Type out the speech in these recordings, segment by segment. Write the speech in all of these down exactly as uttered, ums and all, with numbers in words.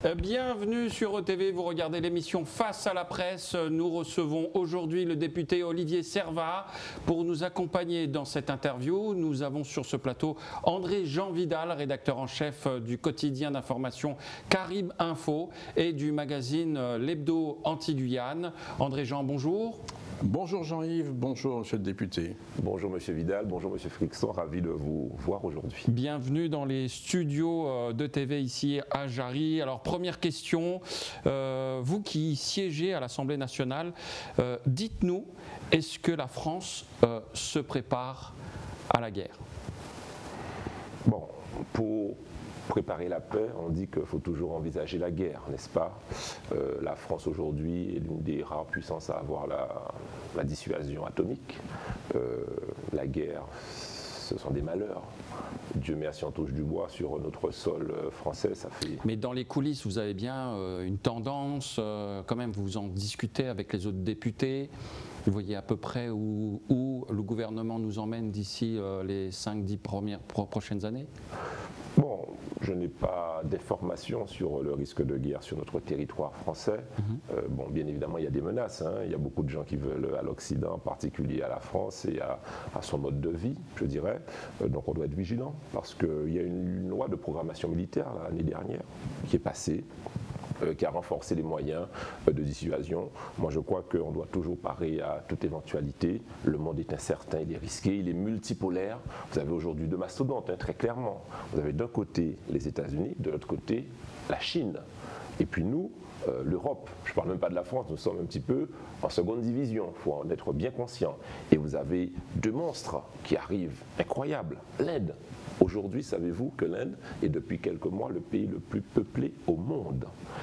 Bienvenue sur E T V, vous regardez l'émission Face à la presse. Nous recevons aujourd'hui le député Olivier Servat pour nous accompagner dans cette interview. Nous avons sur ce plateau André-Jean Vidal, rédacteur en chef du quotidien d'information Caribe Info et du magazine L'Hebdo Anti-Guyane. André-Jean, bonjour. Bonjour Jean-Yves, bonjour monsieur le député. Bonjour monsieur Vidal, bonjour monsieur Frixon, ravi de vous voir aujourd'hui. Bienvenue dans les studios d'E T V ici à Jarry. Alors première question, euh, vous qui siégez à l'Assemblée nationale, euh, dites-nous, est-ce que la France euh, se prépare à la guerre? Bon, pour préparer la paix, on dit qu'il faut toujours envisager la guerre, n'est-ce pas? euh, La France aujourd'hui est l'une des rares puissances à avoir la, la dissuasion atomique. Euh, la guerre, ce sont des malheurs. Dieu merci, on touche du bois sur notre sol français, ça fait... Mais dans les coulisses, vous avez bien euh, une tendance, euh, quand même, vous en discutez avec les autres députés. Vous voyez à peu près où, où le gouvernement nous emmène d'ici euh, les cinq dix premières pro prochaines années? Bon, je n'ai pas d'informations sur le risque de guerre sur notre territoire français. Mm-hmm. euh, bon, bien évidemment, il y a des menaces. Hein. Il y a beaucoup de gens qui veulent à l'Occident, en particulier à la France et à, à son mode de vie, je dirais. Euh, donc on doit être vigilant parce qu'il y a une, une loi de programmation militaire l'année dernière qui est passée. Euh, qui a renforcé les moyens euh, de dissuasion. Moi, je crois qu'on doit toujours parer à toute éventualité. Le monde est incertain, il est risqué, il est multipolaire. Vous avez aujourd'hui deux mastodontes, hein, très clairement. Vous avez d'un côté les États-Unis, de l'autre côté la Chine. Et puis nous, euh, l'Europe, je ne parle même pas de la France, nous sommes un petit peu en seconde division, il faut en être bien conscient. Et vous avez deux monstres qui arrivent, incroyables, l'Inde. Aujourd'hui, savez-vous que l'Inde est depuis quelques mois le pays le plus peuplé au monde.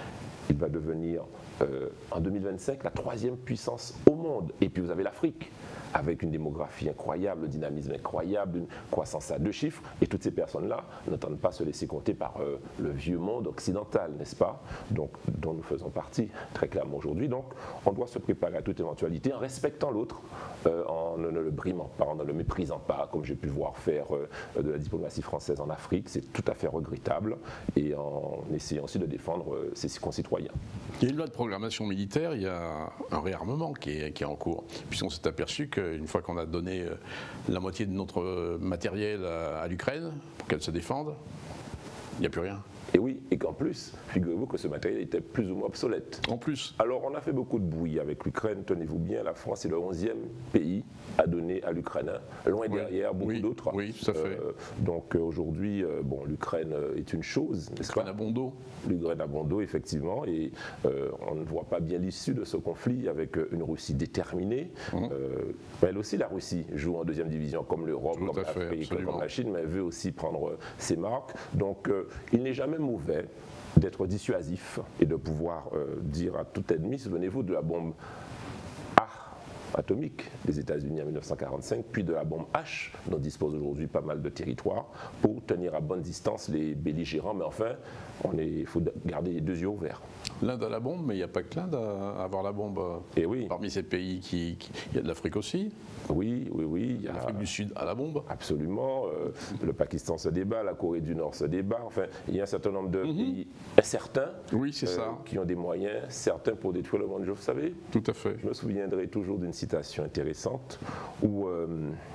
Il va devenir euh, en deux mille vingt-cinq la troisième puissance au monde. Et puis vous avez l'Afrique, avec une démographie incroyable, un dynamisme incroyable, une croissance à deux chiffres. Et toutes ces personnes-là n'entendent pas se laisser compter par euh, le vieux monde occidental, n'est-ce pas? Donc, dont nous faisons partie très clairement aujourd'hui. Donc, on doit se préparer à toute éventualité en respectant l'autre, euh, en ne le brimant pas, en ne le méprisant pas, comme j'ai pu voir faire euh, de la diplomatie française en Afrique. C'est tout à fait regrettable. Et en essayant aussi de défendre euh, ses concitoyens. Il y a une loi de programmation militaire, il y a un réarmement qui est, qui est en cours, puisqu'on s'est aperçu qu'une fois qu'on a donné la moitié de notre matériel à, à l'Ukraine pour qu'elle se défende, il n'y a plus rien. Et oui, et qu'en plus, figurez-vous que ce matériel était plus ou moins obsolète. En plus. Alors on a fait beaucoup de bruit avec l'Ukraine, tenez-vous bien, la France est le onzième pays à donner à l'Ukraine, loin oui. derrière beaucoup oui. d'autres. Oui, tout à fait. Euh, donc aujourd'hui, euh, bon, l'Ukraine est une chose, n'est-ce pas? L'Ukraine a bon dos. L'Ukraine a bon dos, effectivement, et euh, on ne voit pas bien l'issue de ce conflit avec une Russie déterminée. Mmh. Euh, mais elle aussi, la Russie joue en deuxième division, comme l'Europe, comme l'Afrique, comme la Chine, mais elle veut aussi prendre ses marques. Donc euh, il n'est jamais mauvais d'être dissuasif et de pouvoir euh, dire à tout ennemi, souvenez-vous de la bombe A atomique des États-Unis en mille neuf cent quarante-cinq, puis de la bombe H, dont dispose aujourd'hui pas mal de territoires, pour tenir à bonne distance les belligérants. Mais enfin, il faut garder les deux yeux ouverts. L'Inde a la bombe, mais il n'y a pas que l'Inde à avoir la bombe. Et oui. Parmi ces pays, qui, qui, il y a de l'Afrique aussi. Oui, oui, oui. Il y a l'Afrique du Sud a la bombe. Absolument. Euh, le Pakistan se débat, la Corée du Nord se débat. Enfin, il y a un certain nombre de mm-hmm. pays incertains oui, c'est euh, ça. qui ont des moyens certains pour détruire le monde. Vous savez, tout à fait. Je me souviendrai toujours d'une citation intéressante où euh,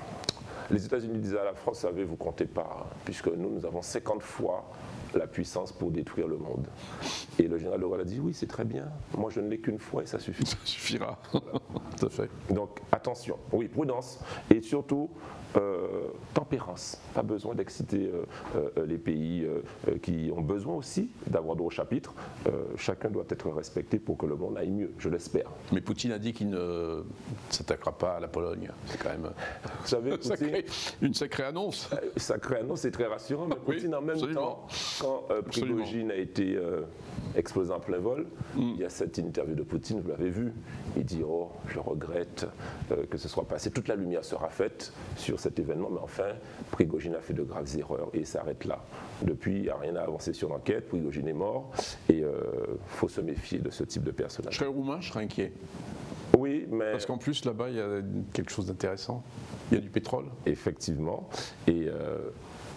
les États-Unis disaient à la France, savez, vous comptez pas, hein, puisque nous, nous avons cinquante fois la puissance pour détruire le monde. Et le général de Gaulle a dit, oui, c'est très bien, moi je ne l'ai qu'une fois et ça suffit. Ça suffira, tout à fait. Donc attention, oui, prudence, et surtout euh, tempérance. Pas besoin d'exciter euh, euh, les pays euh, qui ont besoin aussi d'avoir d'autres chapitres. Euh, chacun doit être respecté pour que le monde aille mieux, je l'espère. Mais Poutine a dit qu'il ne s'attaquera pas à la Pologne. C'est quand même Vous savez, Poutine, sacré, une sacrée annonce. Euh, sacrée annonce, c'est très rassurant, mais oui, Poutine en même absolument. temps, quand euh, Prigojine a été euh, explosé en plein vol, mm. il y a cette interview de Poutine, vous l'avez vu, il dit, oh, je regrette euh, que ce soit passé, toute la lumière sera faite sur cet événement, mais enfin, Prigojine a fait de graves erreurs et il s'arrête là. Depuis, il n'y a rien à avancer sur l'enquête, Prigojine est mort et il euh, faut se méfier de ce type de personnage. Je serais roumain, je serais inquiet. Oui, mais... Parce qu'en plus, là-bas, il y a quelque chose d'intéressant. Il y a du pétrole. Effectivement. Et... Euh,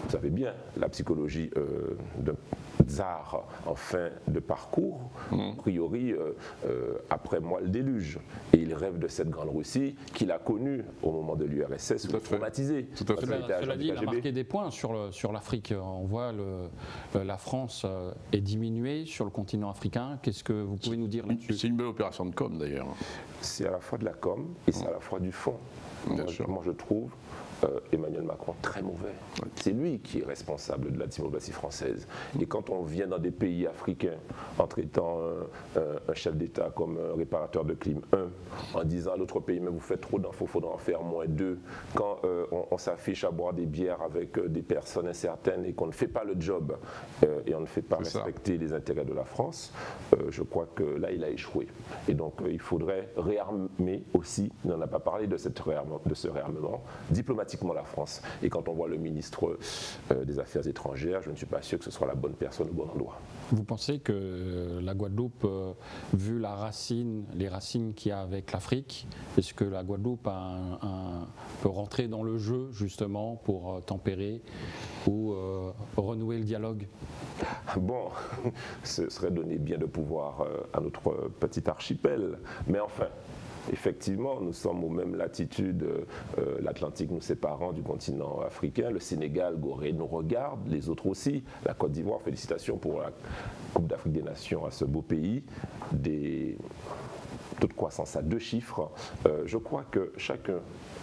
vous savez bien, la psychologie euh, de tsar en fin de parcours, mmh. a priori, euh, euh, après moi le déluge. Et il rêve de cette grande Russie qu'il a connue au moment de l'U R S S, traumatisée. Tout à fait. Cela, cela dit, il a marqué des points sur, le, sur l'Afrique. On voit le, la France est diminuée sur le continent africain. Qu'est-ce que vous pouvez nous dire là-dessus? C'est une belle opération de com d'ailleurs. C'est à la fois de la com et c'est à la fois du fond. Moi, moi je trouve euh, Emmanuel Macron très mauvais. C'est lui qui est responsable de la diplomatie française. Et quand on vient dans des pays africains en traitant un, un, un chef d'État comme un réparateur de clim un, en disant à l'autre pays mais vous faites trop d'infos, il faudra en faire moins deux, quand euh, on, on s'affiche à boire des bières avec euh, des personnes incertaines et qu'on ne fait pas le job euh, et on ne fait pas respecter les intérêts de la France, euh, je crois que là il a échoué. Et donc euh, il faudrait réarmer aussi, on n'en a pas parlé de, cette réarmement, de ce réarmement, diplomatiquement la France. Et quand on voit le ministre euh, des Affaires étrangères, je ne suis pas sûr que ce soit la bonne personne au bon endroit. Vous pensez que la Guadeloupe, euh, vu la racine, les racines qu'il y a avec l'Afrique, est-ce que la Guadeloupe a un, un, peut rentrer dans le jeu justement pour euh, tempérer ou euh, renouer le dialogue? Bon, ce serait donner bien de pouvoir euh, à notre petit archipel, mais enfin, effectivement, nous sommes aux mêmes latitudes, euh, l'Atlantique nous séparant du continent africain, le Sénégal, Gorée nous regarde, les autres aussi, la Côte d'Ivoire, félicitations pour la Coupe d'Afrique des Nations à ce beau pays, des taux de croissance à deux chiffres. Euh, je crois que chacun,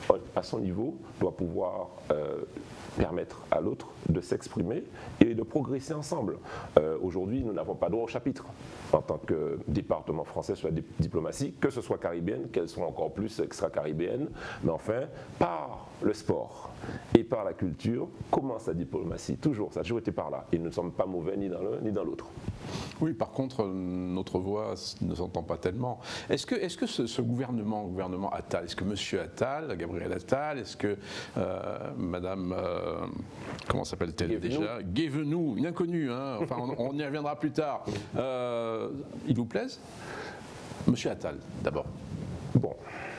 à son niveau, doit pouvoir euh, permettre à l'autre de s'exprimer et de progresser ensemble. Euh, aujourd'hui, nous n'avons pas droit au chapitre en tant que département français sur la diplomatie, que ce soit caribéenne, qu'elle soit encore plus extra-caribéenne, mais enfin, par le sport et par la culture, commence la diplomatie. Toujours, ça a toujours été par là. Et nous ne sommes pas mauvais ni dans l'un ni dans l'autre. Oui, par contre, notre voix ne s'entend pas tellement. Est-ce que, est-ce que ce, ce gouvernement, gouvernement Attal, est-ce que M. Attal, Gabriel Attal, est-ce que euh, Madame, euh, comment s'appelle-t-elle déjà, Guévenoux, une inconnue, hein, enfin on, on y reviendra plus tard, euh, il vous plaise? M. Attal, d'abord. Bon,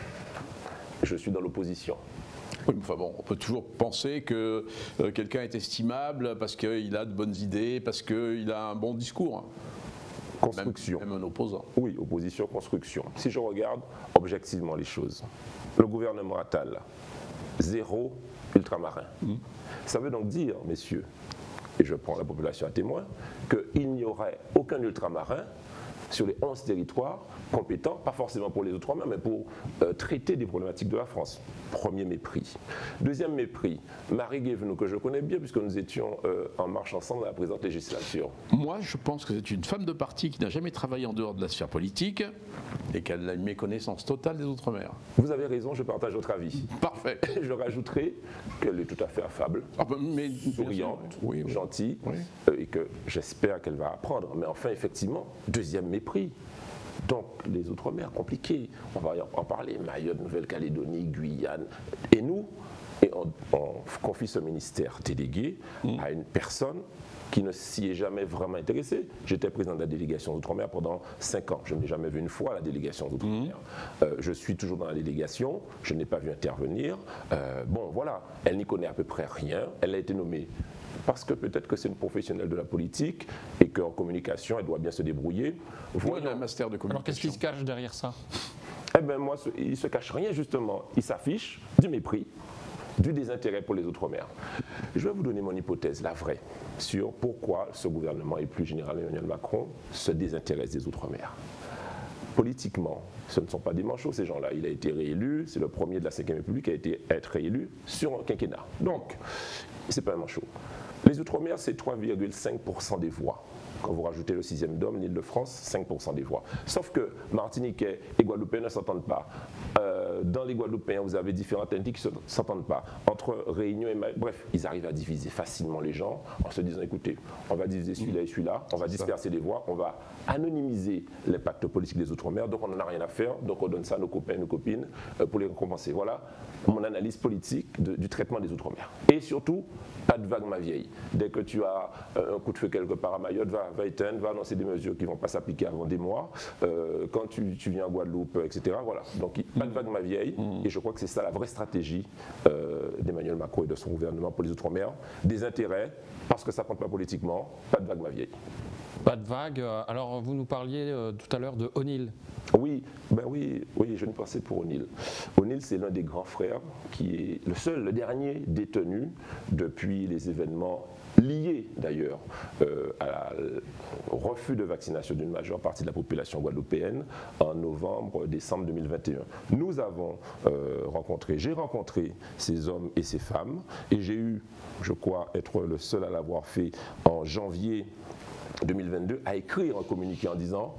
je suis dans l'opposition. Oui, enfin bon, on peut toujours penser que euh, quelqu'un est estimable parce qu'il a de bonnes idées, parce qu'il a un bon discours. Construction. Même, même un opposant. Oui, opposition, construction. Si je regarde objectivement les choses, le gouvernement Attal, zéro ultramarin. Mmh. Ça veut donc dire, messieurs, et je prends la population à témoin, qu'il n'y aurait aucun ultramarin sur les onze territoires compétents, pas forcément pour les Outre-mer, mais pour euh, traiter des problématiques de la France. Premier mépris. Deuxième mépris, Marie Guévenoux, que je connais bien puisque nous étions euh, en marche ensemble à la présente législature. Moi, je pense que c'est une femme de parti qui n'a jamais travaillé en dehors de la sphère politique et qu'elle a une méconnaissance totale des Outre-mer. Vous avez raison, je partage votre avis. Parfait. Je rajouterai qu'elle est tout à fait affable, ah ben, mais, souriante, oui, oui. gentille, oui. Euh, et que j'espère qu'elle va apprendre. Mais enfin, effectivement, deuxième mépris. Donc les Outre-mer, compliqués, on va en parler, Mayotte, Nouvelle-Calédonie, Guyane, et nous, et on, on confie ce ministère délégué mmh. à une personne qui ne s'y est jamais vraiment intéressée. J'étais président de la délégation aux Outre-mer pendant cinq ans, je n'ai jamais vu une fois la délégation aux Outre-mer. Mmh. Euh, je suis toujours dans la délégation, je n'ai pas vu intervenir. Euh, bon voilà, elle n'y connaît à peu près rien, elle a été nommée parce que peut-être que c'est une professionnelle de la politique et qu'en communication, elle doit bien se débrouiller. Voilà un master de communication. Alors qu'est-ce qui se cache derrière ça? Eh bien moi, il ne se cache rien justement. Il s'affiche du mépris, du désintérêt pour les Outre-mer. Je vais vous donner mon hypothèse, la vraie, sur pourquoi ce gouvernement et plus généralement Emmanuel Macron se désintéresse des Outre-mer. Politiquement, ce ne sont pas des manchots ces gens-là. Il a été réélu, c'est le premier de la cinquième République à, été, à être réélu sur un quinquennat. Donc, ce n'est pas un manchot. Les Outre-mer, c'est trois virgule cinq pour cent des voix. Quand vous rajoutez le sixième dôme, l'Île-de-France, cinq pour cent des voix. Sauf que Martiniquais et Guadeloupéens ne s'entendent pas. Euh, dans les Guadeloupéens, vous avez différentes entités qui ne s'entendent pas. Entre Réunion et Mayotte, bref, ils arrivent à diviser facilement les gens en se disant, écoutez, on va diviser celui-là et celui-là, on va disperser les voix, on va anonymiser l'impact politique des Outre-mer, donc on n'en a rien à faire, donc on donne ça à nos copains et nos copines euh, pour les récompenser. Voilà mon analyse politique de, du traitement des Outre-mer. Et surtout, pas de vague ma vieille. Dès que tu as euh, un coup de feu quelque part à Mayotte, va, va éteindre, va annoncer des mesures qui ne vont pas s'appliquer avant des mois. Euh, quand tu, tu viens en Guadeloupe, et cetera. Voilà. Donc pas de vague ma vieille. vieille, mmh. et je crois que c'est ça la vraie stratégie euh, d'Emmanuel Macron et de son gouvernement pour les Outre-mer. Des intérêts, parce que ça ne compte pas politiquement, pas de vague ma vieille. Pas de vague. Alors, vous nous parliez euh, tout à l'heure de O'Neill. Oui, ben oui, oui, je ne pensais pour O'Neill. O'Neill, c'est l'un des grands frères qui est le seul, le dernier détenu depuis les événements liés d'ailleurs euh, au refus de vaccination d'une majeure partie de la population guadeloupéenne en novembre-décembre deux mille vingt et un. Nous avons euh, rencontré, j'ai rencontré ces hommes et ces femmes et j'ai eu, je crois, être le seul à l'avoir fait en janvier deux mille vingt-deux, à écrire un communiqué en disant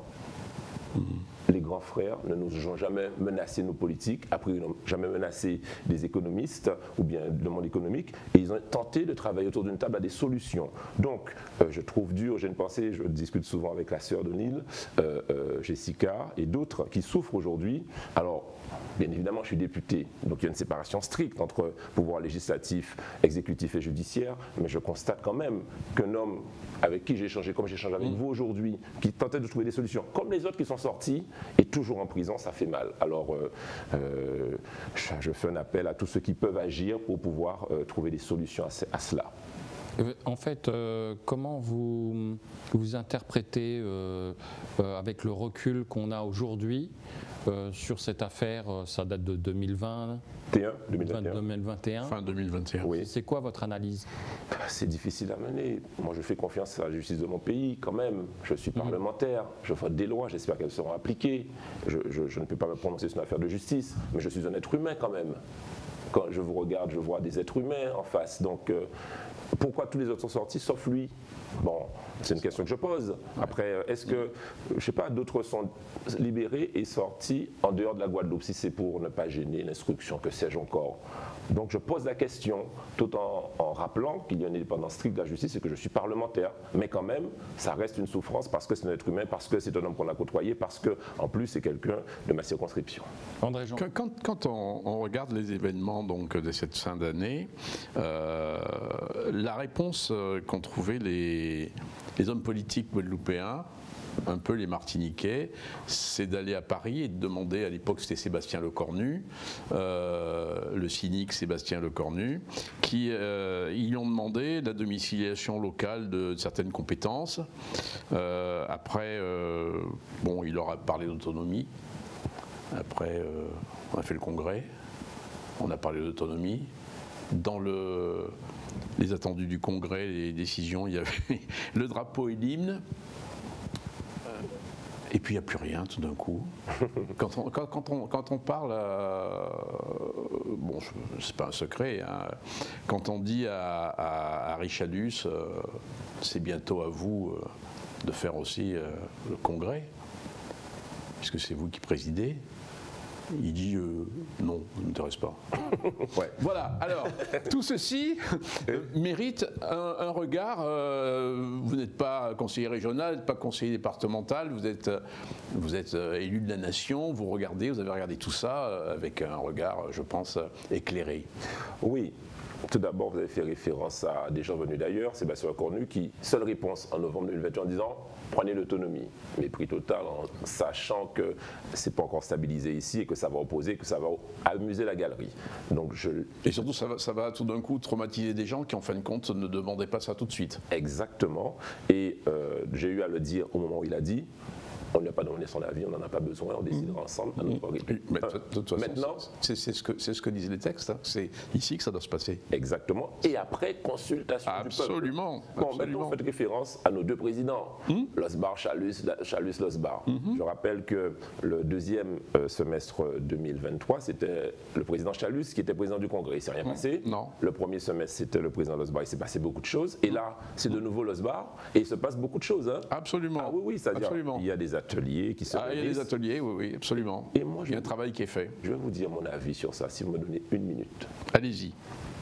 les grands frères ne nous ont jamais menacé nos politiques, après ils n'ont jamais menacé des économistes ou bien le monde économique, et ils ont tenté de travailler autour d'une table à des solutions. Donc euh, je trouve dur, j'ai une pensée, je discute souvent avec la sœur d'O'Neill, euh, euh, Jessica et d'autres qui souffrent aujourd'hui. Alors bien évidemment, je suis député, donc il y a une séparation stricte entre pouvoir législatif, exécutif et judiciaire, mais je constate quand même qu'un homme avec qui j'ai échangé, comme j'échange avec mmh. vous aujourd'hui, qui tentait de trouver des solutions, comme les autres qui sont sortis, est toujours en prison, ça fait mal. Alors, euh, euh, je fais un appel à tous ceux qui peuvent agir pour pouvoir euh, trouver des solutions à, à cela. En fait, euh, comment vous, vous interprétez, euh, euh, avec le recul qu'on a aujourd'hui, euh, sur cette affaire, ça date de deux mille vingt, deux mille vingt et un. deux mille vingt et un. Fin deux mille vingt et un. Oui. C'est quoi votre analyse? C'est difficile à mener. Moi, je fais confiance à la justice de mon pays quand même. Je suis parlementaire, je vote des lois, j'espère qu'elles seront appliquées. Je, je, je ne peux pas me prononcer sur une affaire de justice, mais je suis un être humain quand même. Quand je vous regarde, je vois des êtres humains en face. Donc, euh, pourquoi tous les autres sont sortis, sauf lui? Bon, c'est une question que je pose. Après, est-ce que, je ne sais pas, d'autres sont libérés et sortis en dehors de la Guadeloupe, si c'est pour ne pas gêner l'instruction, que sais-je encore? Donc je pose la question, tout en, en rappelant qu'il y a une indépendance stricte de la justice et que je suis parlementaire. Mais quand même, ça reste une souffrance parce que c'est un être humain, parce que c'est un homme qu'on a côtoyé, parce qu'en plus c'est quelqu'un de ma circonscription. André Jean. Quand, quand on, on regarde les événements donc, de cette fin d'année, euh, la réponse qu'ont trouvée les, les hommes politiques guadeloupéens, un peu les Martiniquais, c'est d'aller à Paris et de demander, à l'époque c'était Sébastien Lecornu, euh, le cynique Sébastien Lecornu, qui euh, ils lui ont demandé la domiciliation locale de certaines compétences. Euh, après, euh, bon, il leur a parlé d'autonomie. Après, euh, on a fait le congrès, on a parlé d'autonomie. Dans le, les attendus du congrès, les décisions, il y avait le drapeau et l'hymne. Et puis il n'y a plus rien tout d'un coup. Quand on, quand, quand on, quand on parle, euh, bon, c'est pas un secret, hein, quand on dit à, à, à Richalus, euh, c'est bientôt à vous euh, de faire aussi euh, le congrès, puisque c'est vous qui présidez. Il dit euh, non, ça ne m'intéresse pas. Ouais. Voilà, alors, tout ceci euh, mérite un, un regard. Euh, vous n'êtes pas conseiller régional, vous n'êtes pas conseiller départemental, vous êtes, vous êtes euh, élu de la nation, vous regardez, vous avez regardé tout ça euh, avec un regard, je pense, éclairé. Oui. Tout d'abord, vous avez fait référence à des gens venus d'ailleurs, Sébastien Lecornu, qui, seule réponse en novembre deux mille vingt et un en disant prenez l'autonomie. Mépris total en sachant que ce n'est pas encore stabilisé ici et que ça va opposer, que ça va amuser la galerie. Donc je... Et surtout, ça va, ça va tout d'un coup traumatiser des gens qui, en fin de compte, ne demandaient pas ça tout de suite. Exactement. Et euh, j'ai eu à le dire au moment où il a dit. On ne lui a pas demandé son avis, on n'en a pas besoin, on décidera mmh. ensemble à notre rythme. Mais de toute façon, maintenant, c'est ce, ce que disent les textes, hein. C'est ici que ça doit se passer. Exactement. Et après, consultation absolument, du peuple. Bon, absolument. maintenant, faites référence à nos deux présidents, mmh. Losbar, Chalus, Chalus, Losbar. Mmh. Je rappelle que le deuxième euh, semestre deux mille vingt-trois, c'était le président Chalus qui était président du Congrès. Il ne s'est rien mmh. passé. Non. Le premier semestre, c'était le président Losbar. Il s'est passé beaucoup de choses. Et là, c'est de nouveau Losbar. Et il se passe beaucoup de choses. Hein. Absolument. Ah oui, oui, c'est-à-dire il y a des ateliers qui se ah, il y a des ateliers, oui, oui, absolument. Et moi, je il y a un travail qui est fait. Je vais vous dire mon avis sur ça, si vous me donnez une minute. Allez-y.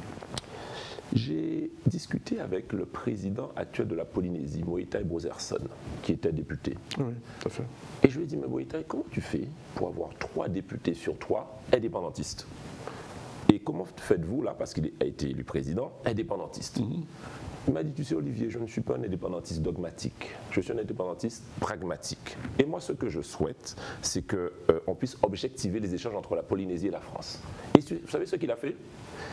J'ai discuté avec le président actuel de la Polynésie, Moïtai Brotherson, qui était député. Oui, tout à fait. Et je lui ai dit, mais Moïtai, comment tu fais pour avoir trois députés sur trois indépendantistes? Et comment faites-vous, là, parce qu'il a été élu président, indépendantiste? Mm-hmm. Il m'a dit, tu sais Olivier, je ne suis pas un indépendantiste dogmatique. Je suis un indépendantiste pragmatique. Et moi, ce que je souhaite, c'est qu'on euh, puisse objectiver les échanges entre la Polynésie et la France. Et vous savez ce qu'il a fait?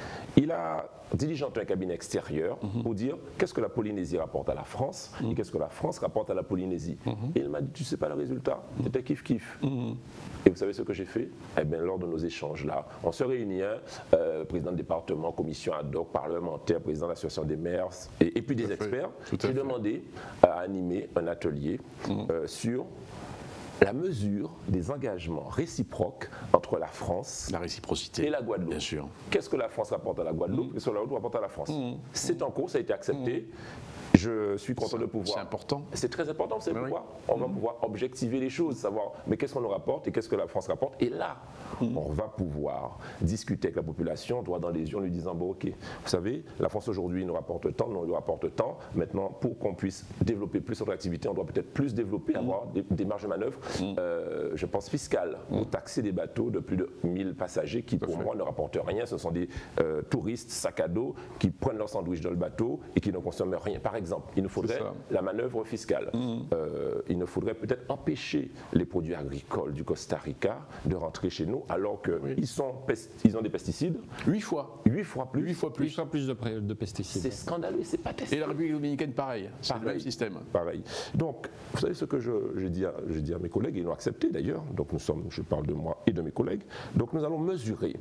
Il a diligenté un cabinet extérieur mm-hmm. pour dire qu'est-ce que la Polynésie rapporte à la France mm-hmm. et qu'est-ce que la France rapporte à la Polynésie. Mm-hmm. Et il m'a dit, tu sais pas le résultat, mm-hmm. c'était kiff-kiff. Mm-hmm. Et vous savez ce que j'ai fait? Eh bien, lors de nos échanges-là, on se réunit, hein, euh, président de département, commission ad hoc, parlementaire, président de l'association des maires, et, et puis des experts. J'ai demandé à animer un atelier mm-hmm. euh, sur la mesure des engagements réciproques entre la France la réciprocité. et la Guadeloupe. Bien sûr. Qu'est-ce que la France rapporte à la Guadeloupe? Qu'est-ce que la Guadeloupe rapporte à la France? mmh. C'est en cours, ça a été accepté. Mmh. Je suis content de pouvoir. C'est important. C'est très important, vous savez pourquoi? Oui. On va mmh. pouvoir objectiver les choses, savoir mais qu'est-ce qu'on nous rapporte et qu'est-ce que la France rapporte. Et là, mmh. on va pouvoir discuter avec la population, droit dans les yeux, en lui disant bon, ok, vous savez, la France aujourd'hui nous rapporte tant, nous nous rapporte tant. Maintenant, pour qu'on puisse développer plus notre activité, on doit peut-être plus développer, mmh. avoir des, des marges de manœuvre, mmh. euh, je pense fiscales, mmh. pour taxer des bateaux de plus de mille passagers qui, pour moi, ne rapportent rien. Ce sont des euh, touristes sac à dos qui prennent leur sandwich dans le bateau et qui ne consomment rien. Par exemple, il nous faudrait la manœuvre fiscale. Mmh. Euh, il nous faudrait peut-être empêcher les produits agricoles du Costa Rica de rentrer chez nous alors qu'ils oui. ils ont des pesticides. Huit fois. Huit fois plus. Huit fois plus, Huit fois plus de, de pesticides. C'est scandaleux, c'est pas testé. Et la République dominicaine, pareil. C'est le même système. Pareil. Donc, vous savez ce que j'ai dit, dit à mes collègues, ils l'ont accepté d'ailleurs. Donc, nous sommes, je parle de moi et de mes collègues. Donc, nous allons mesurer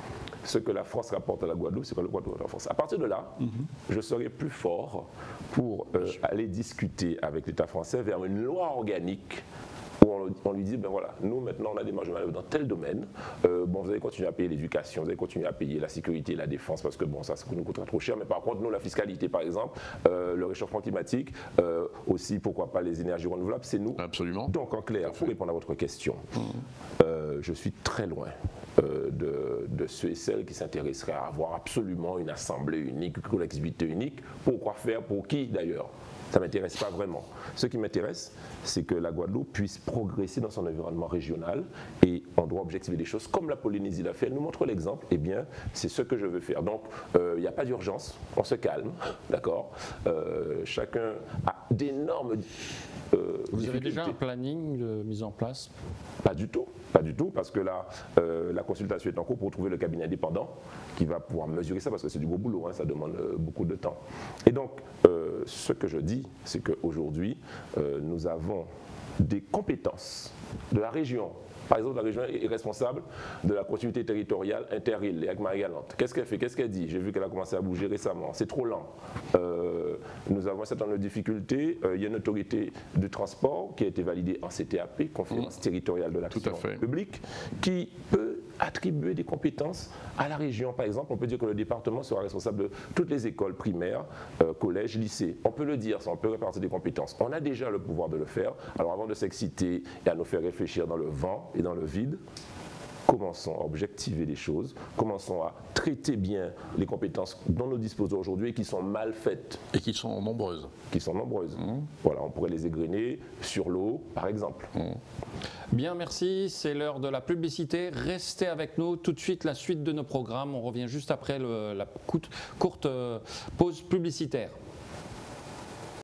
ce que la France rapporte à la Guadeloupe, c'est que la Guadeloupe rapporte à la France. À partir de là, mm-hmm. je serai plus fort pour euh, aller discuter avec l'État français vers une loi organique où on, on lui dit, ben voilà, nous maintenant on a des marges de manœuvre dans tel domaine, euh, bon vous allez continuer à payer l'éducation, vous allez continuer à payer la sécurité et la défense parce que bon ça, ça nous coûtera trop cher, mais par contre nous la fiscalité par exemple, euh, le réchauffement climatique, euh, aussi pourquoi pas les énergies renouvelables, c'est nous. Absolument. Donc en clair, pour répondre à votre question, mmh. euh, je suis très loin euh, de, de ceux et celles qui s'intéresseraient à avoir absolument une assemblée unique, une collectivité unique, pourquoi faire, pour qui d'ailleurs? Ça ne m'intéresse pas vraiment. Ce qui m'intéresse, c'est que la Guadeloupe puisse progresser dans son environnement régional et on doit objectiver des choses comme la Polynésie l'a fait. Elle nous montre l'exemple, eh bien, c'est ce que je veux faire. Donc, il euh, n'y a pas d'urgence, on se calme, d'accord euh, chacun a d'énormes euh, Vous avez déjà un planning de mise en place? Pas du tout, pas du tout, parce que là, euh, la consultation est en cours pour trouver le cabinet indépendant qui va pouvoir mesurer ça, parce que c'est du gros boulot, hein, ça demande euh, beaucoup de temps. Et donc, euh, ce que je dis, c'est qu'aujourd'hui, euh, nous avons des compétences de la région. Par exemple, la région est responsable de la continuité territoriale inter-île avec Marie-Galante. Qu'est-ce qu'elle fait? Qu'est-ce qu'elle dit? J'ai vu qu'elle a commencé à bouger récemment. C'est trop lent. Euh, nous avons un certain nombre de difficultés. Euh, il y a une autorité de transport qui a été validée en C T A P, Conférence mmh. territoriale de l'action publique, qui peut attribuer des compétences à la région. Par exemple, on peut dire que le département sera responsable de toutes les écoles primaires, euh, collèges, lycées. On peut le dire, ça, on peut répartir des compétences. On a déjà le pouvoir de le faire. Alors avant de s'exciter et à nous faire réfléchir dans le vent et dans le vide, commençons à objectiver les choses, commençons à traiter bien les compétences dont nous disposons aujourd'hui et qui sont mal faites. Et qui sont nombreuses. Qui sont nombreuses. Mmh. Voilà, on pourrait les égrener sur l'eau, par exemple. Mmh. Bien, merci. C'est l'heure de la publicité. Restez avec nous. Tout de suite, la suite de nos programmes. On revient juste après le, la courte, courte pause publicitaire.